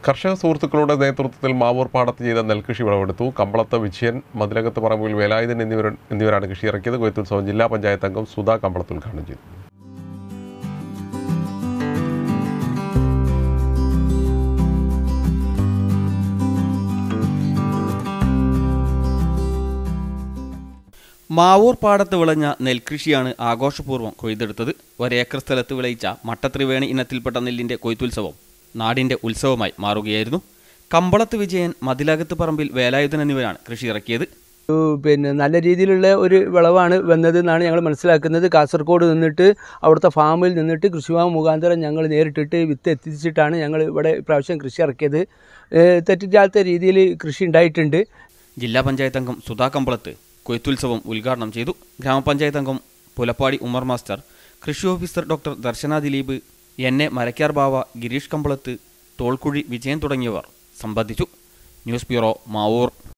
കർഷക സുഹൃത്തുക്കളുടെ നേതൃത്വത്തിൽ മാവൂർ പാടത്ത് ചെയ്ത നെൽകൃഷി വിളവെടുത്തു. കമ്പളത്ത് വിജയൻ, മതിലകത്ത് പറമ്പിൽ വേലായുധൻ എന്നിവരാണ് കൃഷി ഇറക്കിയത്. കൊയ്ത്തുത്സവം ജില്ലാ പഞ്ചായത്ത് അംഗം സുധാ കമ്പളത്ത് ഉദ്ഘാടനം ചെയ്തു. മാവൂർ പാടത്ത് വിളഞ്ഞ നെൽകൃഷിയാണ് ആഘോഷപൂർവ്വം കൊയ്തെടുത്തത്. ഒരേക്കർ സ്ഥലത്ത് വിളയിച്ച മട്ടത്രിവേണി ഇനത്തിൽപ്പെട്ട നെല്ലിൻ്റെ കൊയ്ത്തുത്സവം നാടിൻ്റെ ഉത്സവമായി മാറുകയായിരുന്നു. കമ്പളത്ത് വിജയൻ, മതിലകത്ത് പറമ്പിൽ വേലായുധൻ എന്നിവരാണ് കൃഷി ഇറക്കിയത്. നല്ല രീതിയിലുള്ള ഒരു വിളവാണ് വന്നതെന്നാണ് ഞങ്ങൾ മനസ്സിലാക്കുന്നത്. കാസർഗോഡ് നിന്നിട്ട് അവിടുത്തെ ഫാമിൽ നിന്നിട്ട് കൃഷിഭവൻ മുഖാന്തരം ഞങ്ങൾ നേരിട്ടിട്ട് വിത്ത് എത്തിച്ചിട്ടാണ് ഞങ്ങൾ ഇവിടെ ഇപ്രാവശ്യം കൃഷി ഇറക്കിയത്. തെറ്റില്ലാത്ത രീതിയിൽ കൃഷി ഉണ്ടായിട്ടുണ്ട്. ജില്ലാ പഞ്ചായത്ത് അംഗം സുധാ കമ്പളത്ത് കൊയ്ത്തുത്സവം ഉദ്ഘാടനം ചെയ്തു. ഗ്രാമപഞ്ചായത്ത് അംഗം പുലപ്പാടി ഉമർ മാസ്റ്റർ, കൃഷി ഓഫീസർ ഡോക്ടർ ദർശന ദിലീപ്, എന്നെ മരക്കാർ ബാവ, ഗിരീഷ് കമ്പളത്ത്, തോൾക്കുഴി വിജയൻ തുടങ്ങിയവർ സംബന്ധിച്ചു. News bureau, Mavoor.